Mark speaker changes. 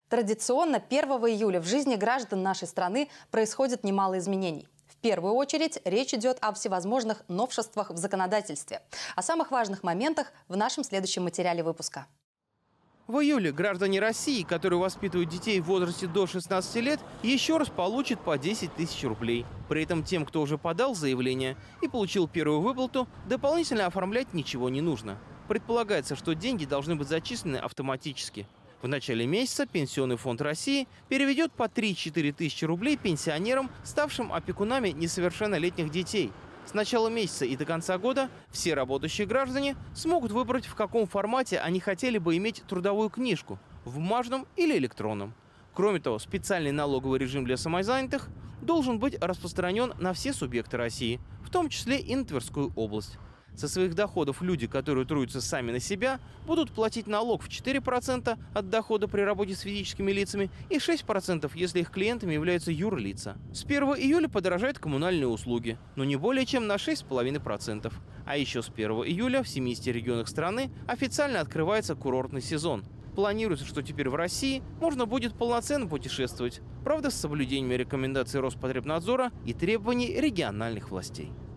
Speaker 1: Традиционно 1 июля в жизни граждан нашей страны происходит немало изменений. В первую очередь речь идет о всевозможных новшествах в законодательстве. О самых важных моментах в нашем следующем материале выпуска.
Speaker 2: В июле граждане России, которые воспитывают детей в возрасте до 16 лет, еще раз получат по 10 тысяч рублей. При этом тем, кто уже подал заявление и получил первую выплату, дополнительно оформлять ничего не нужно. Предполагается, что деньги должны быть зачислены автоматически. В начале месяца Пенсионный фонд России переведет по 3-4 тысячи рублей пенсионерам, ставшим опекунами несовершеннолетних детей. С начала месяца и до конца года все работающие граждане смогут выбрать, в каком формате они хотели бы иметь трудовую книжку – в бумажном или электронном. Кроме того, специальный налоговый режим для самозанятых должен быть распространен на все субъекты России, в том числе и на Тверскую область. Со своих доходов люди, которые трудятся сами на себя, будут платить налог в 4% от дохода при работе с физическими лицами и 6%, если их клиентами являются юрлица. С 1 июля подорожают коммунальные услуги, но не более чем на 6,5%. А еще с 1 июля в 70 регионах страны официально открывается курортный сезон. Планируется, что теперь в России можно будет полноценно путешествовать, правда, с соблюдением рекомендаций Роспотребнадзора и требований региональных властей.